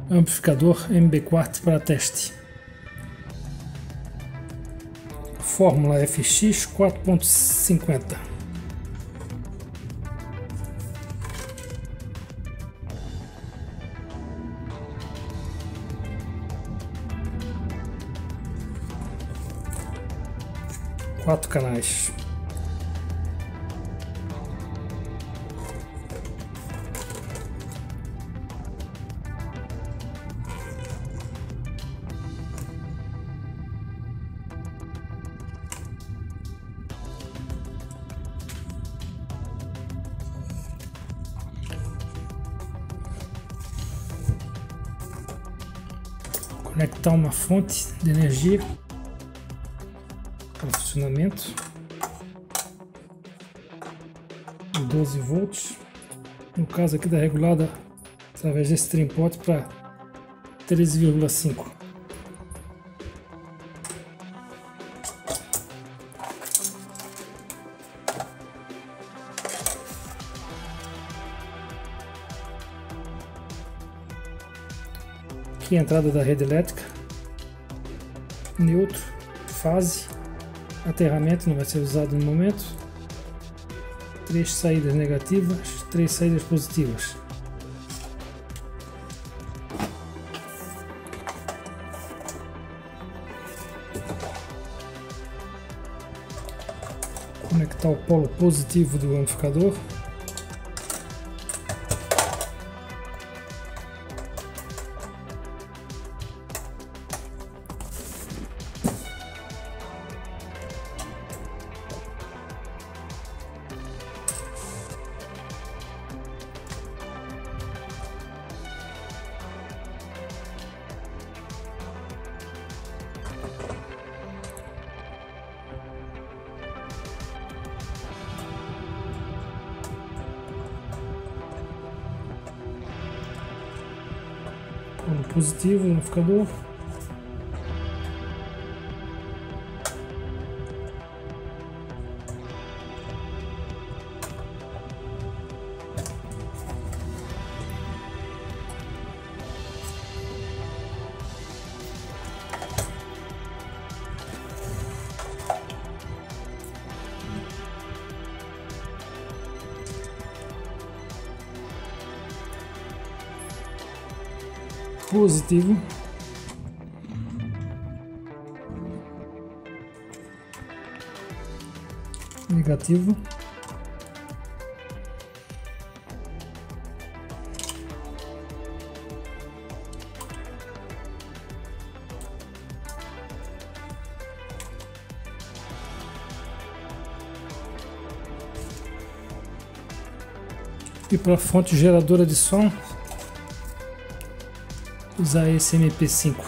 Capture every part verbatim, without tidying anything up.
Amplificador M B quatro para teste. Fórmula F X quatro ponto cinquenta. Quatro canais. Conectar uma fonte de energia para funcionamento, doze volts, no caso aqui da regulada através desse trim-pot para treze vírgula cinco. Aqui a entrada da rede elétrica, neutro, fase, aterramento não vai ser usado no momento, três saídas negativas, três saídas positivas. Conectar o polo positivo do amplificador. Polo positivo no amplificador. Positivo, negativo, e para a fonte geradora de som usar esse M P cinco.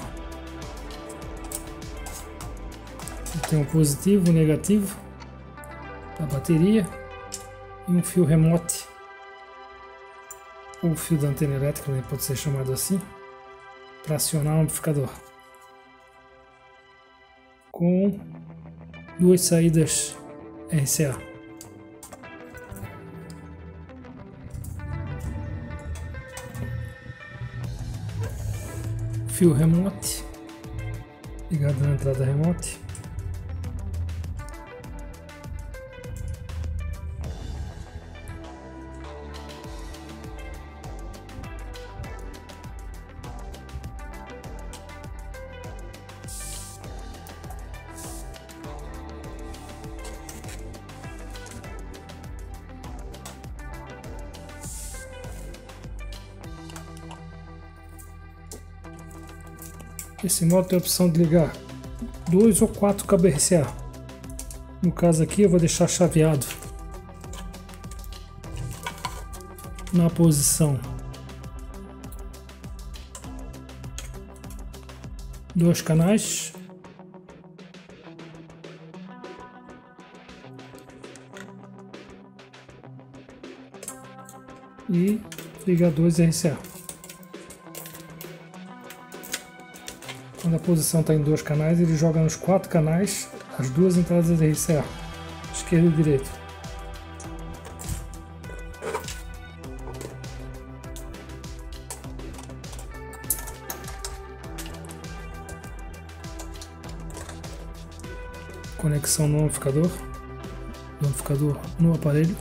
Tem um positivo, um negativo para a bateria e um fio remote, ou fio da antena elétrica, também pode ser chamado assim, para acionar o amplificador, com duas saídas R C A. Fio remote ligado na entrada remote. Esse modo tem a opção de ligar dois ou quatro cabos R C A. No caso aqui eu vou deixar chaveado na posição dois canais, e ligar dois R C A. Quando a posição está em dois canais, ele joga nos quatro canais as duas entradas R C A, esquerda e direita. conexão no amplificador, do amplificador no aparelho.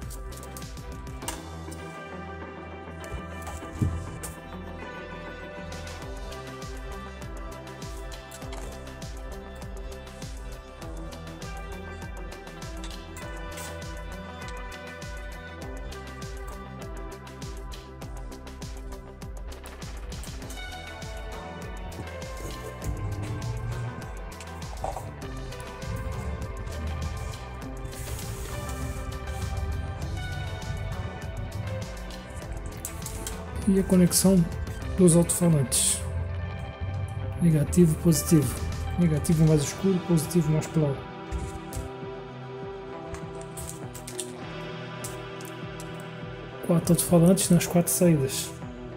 E a conexão dos alto-falantes, negativo e positivo, negativo mais escuro, positivo mais claro. Quatro alto-falantes nas quatro saídas.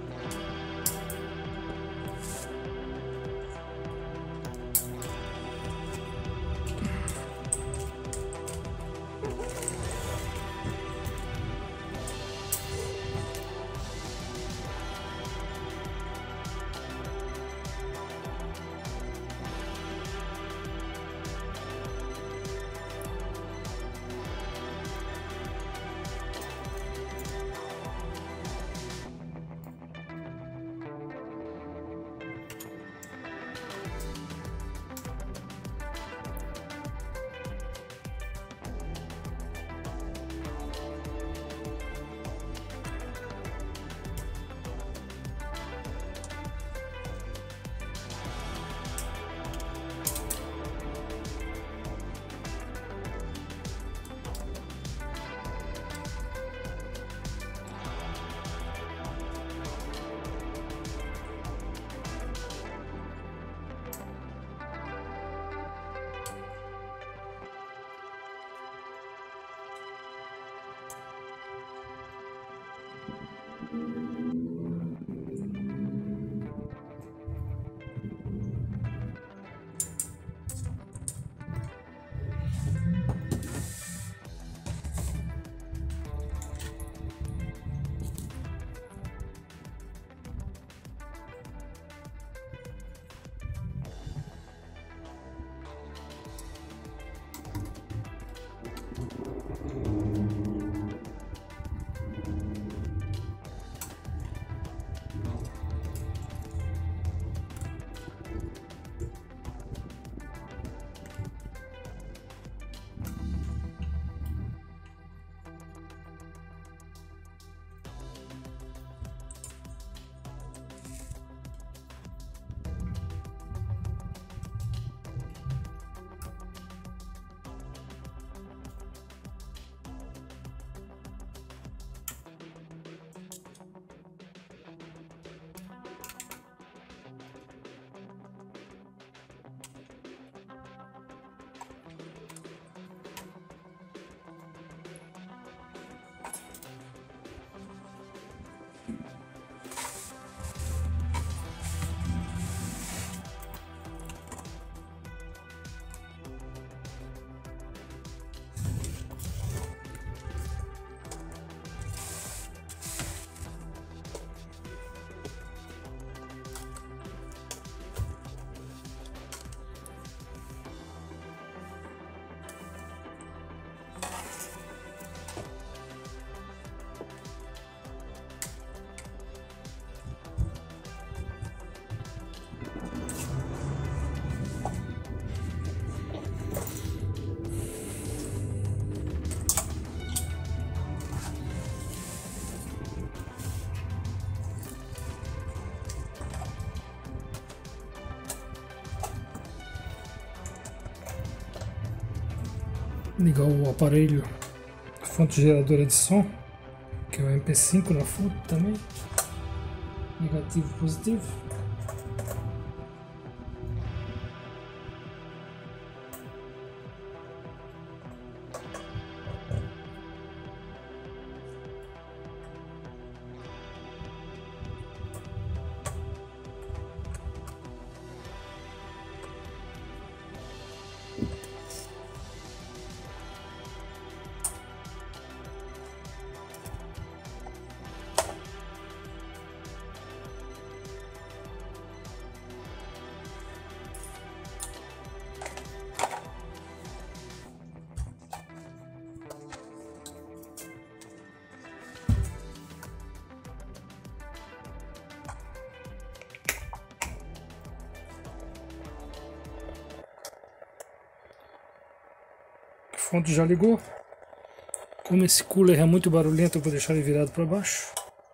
Ligar o aparelho, fonte geradora de som, que é o M P cinco na fonte também, negativo e positivo. fonte já ligou. Como esse cooler é muito barulhento, eu vou deixar ele virado para baixo.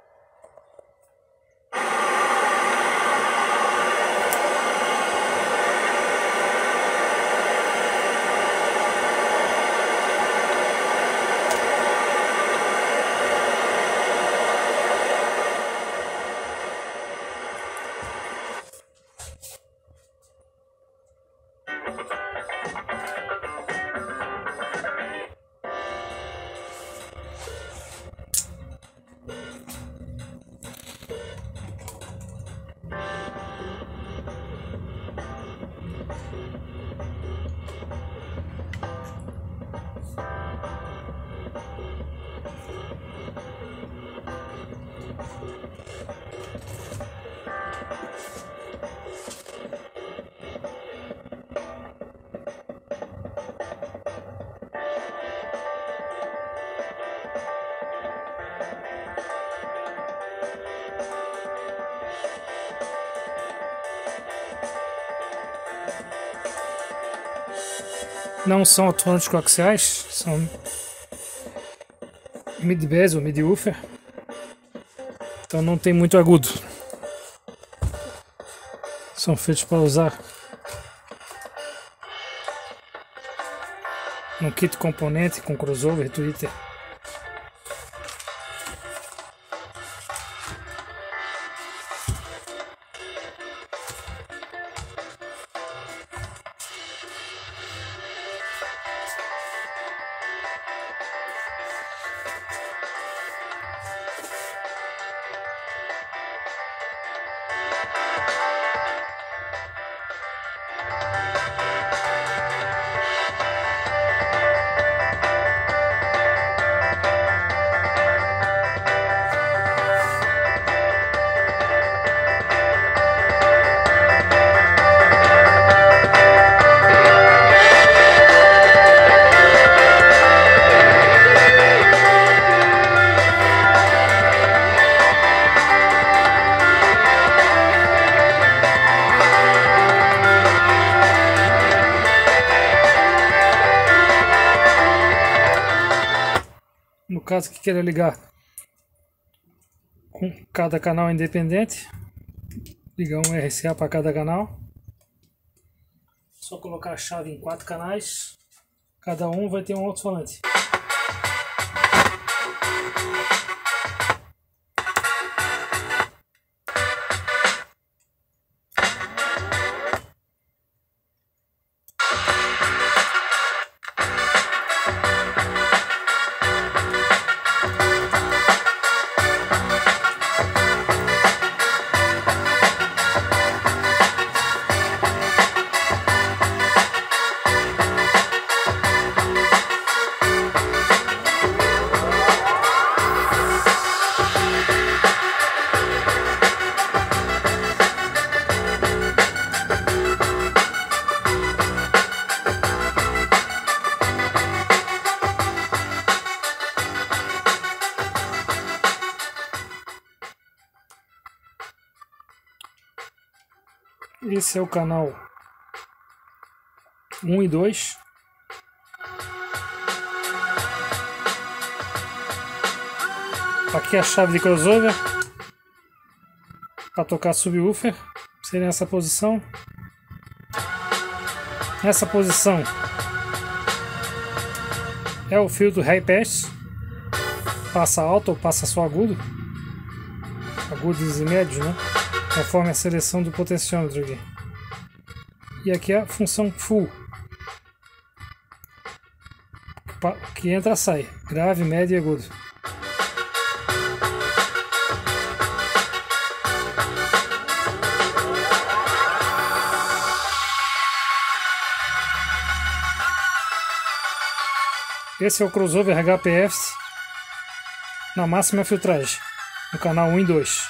Não são alto-falantes coaxiais, são mid-bass ou mid-woofer, então não tem muito agudo. São feitos para usar no kit componente com crossover, tweeter. No caso que queira ligar com cada canal independente, ligar um R C A para cada canal, só colocar a chave em quatro canais, cada um vai ter um alto-falante. Esse é o canal um e dois. Aqui a chave de crossover para tocar subwoofer, seria nessa posição. Nessa posição é o filtro high pass, passa alto ou passa só agudo, agudos e médios, né? Conforme a seleção do potenciômetro aqui. E aqui a função full, que entra e sai, grave, médio e agudo. Esse é o crossover H P F na máxima filtragem, no canal um e dois.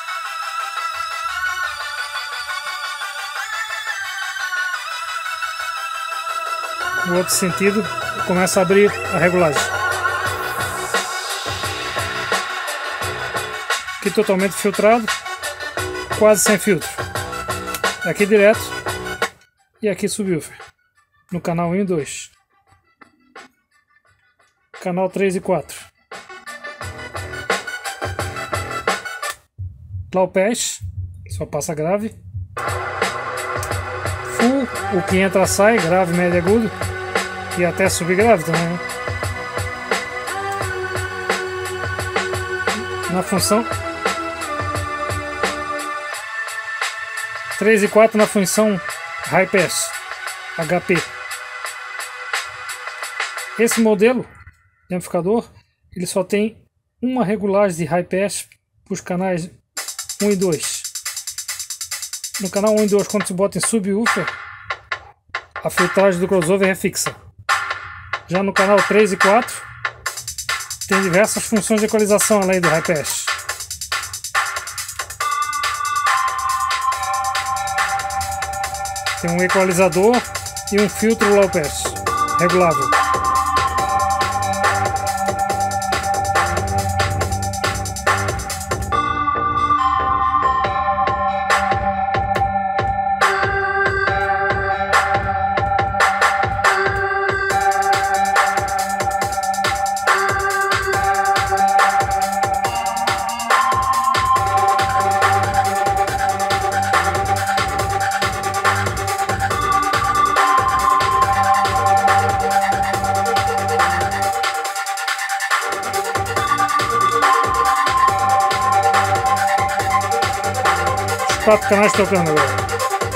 No outro sentido, começa a abrir a regulagem. Aqui totalmente filtrado, quase sem filtro. Aqui direto e aqui subwoofer, no canal um e dois. canal três e quatro. Low pass, só passa grave. Full, o que entra sai, grave, médio, agudo. E até subgrave também, né? Na função três e quatro na função High Pass H P. Esse modelo de amplificador ele só tem uma regulagem de High Pass para os canais um e dois. No canal um e dois, quando se bota em subwoofer, a filtragem do crossover é fixa. Já no canal três e quatro tem diversas funções de equalização além do High Pass. Tem um equalizador e um filtro Low Pass regulável. Quatro canais tocando agora.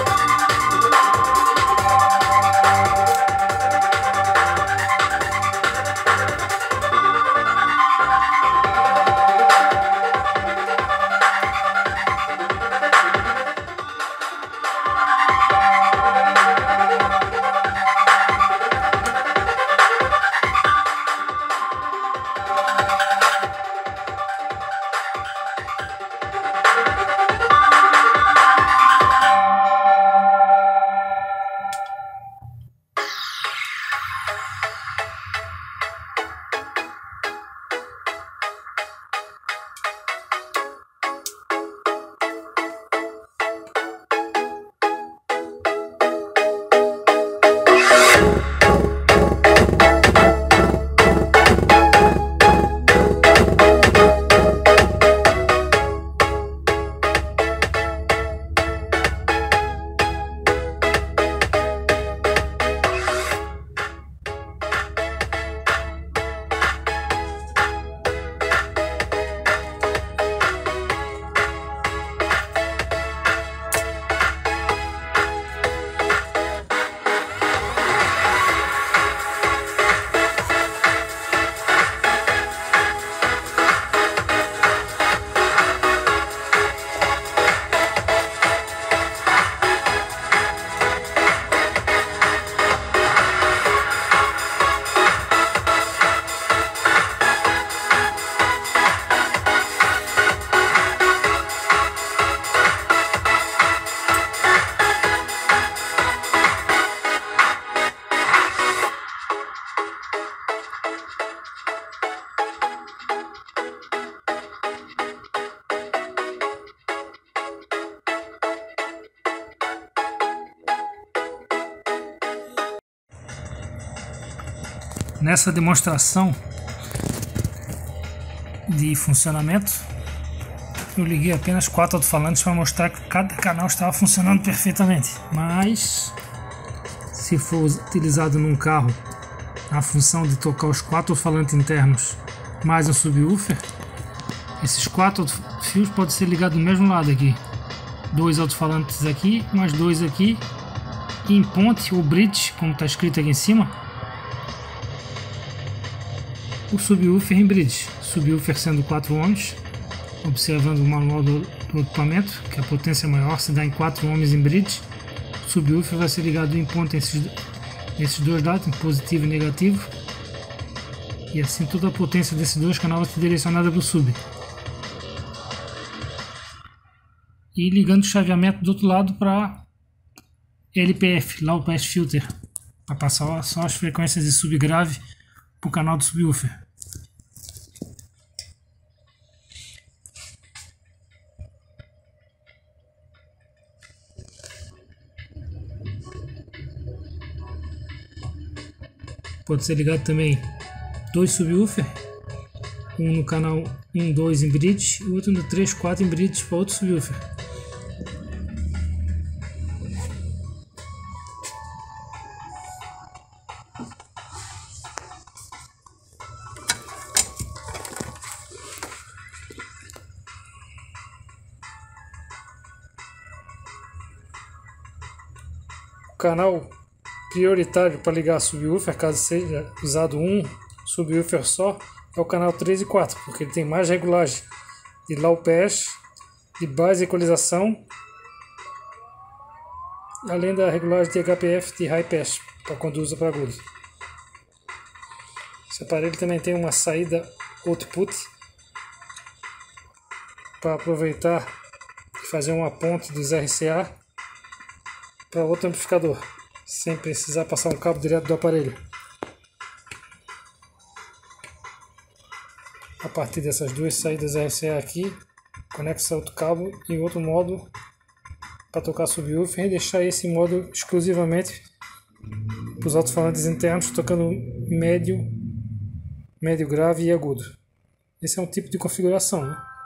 Nessa demonstração de funcionamento, eu liguei apenas quatro alto-falantes para mostrar que cada canal estava funcionando perfeitamente. Mas se for utilizado num carro a função de tocar os quatro alto-falantes internos mais um subwoofer, esses quatro fios podem ser ligados do mesmo lado aqui. Dois alto-falantes aqui, mais dois aqui, e em ponte ou bridge, como está escrito aqui em cima, o subwoofer em bridge, subwoofer sendo quatro ohms, observando o manual do, do equipamento, que a potência maior se dá em quatro ohms em bridge. O subwoofer vai ser ligado em ponto nesses, nesses dois lados, em positivo e negativo, e assim toda a potência desses dois canais vai ser direcionada para o sub. E ligando o chaveamento do outro lado para L P F, Low Pass Filter, para passar só as frequências de subgrave para o canal do subwoofer. Pode ser ligado também dois subwoofers, um no canal um, dois em bridge e outro no três, quatro em bridge para outro subwoofer. O canal prioritário para ligar subwoofer, caso seja usado um subwoofer só, é o canal três e quatro, porque ele tem mais regulagem de low pass, de base e equalização, além da regulagem de H P F de high pass, para quando usa para agudo. Esse aparelho também tem uma saída output, para aproveitar e fazer uma ponte dos R C A para outro amplificador, sem precisar passar um cabo direto do aparelho. A partir dessas duas saídas R C A aqui, conecta outro cabo e outro módulo para tocar subwoofer e deixar esse módulo exclusivamente para os alto-falantes internos, tocando médio, médio grave e agudo. Esse é um tipo de configuração, né?